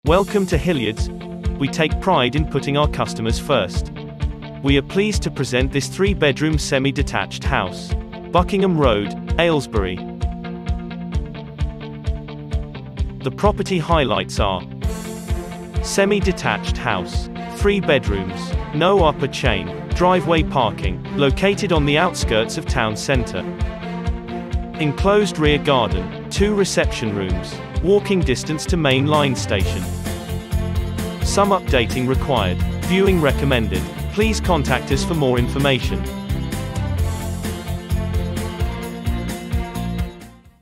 Welcome to Hilliard's. We take pride in putting our customers first. We are pleased to present this 3-bedroom semi-detached house. Buckingham Road, Aylesbury. The property highlights are: semi-detached house, 3 bedrooms, no upper chain, driveway parking, located on the outskirts of town centre. Enclosed rear garden, 2 reception rooms, walking distance to main line station. Some updating required. Viewing recommended. Please contact us for more information.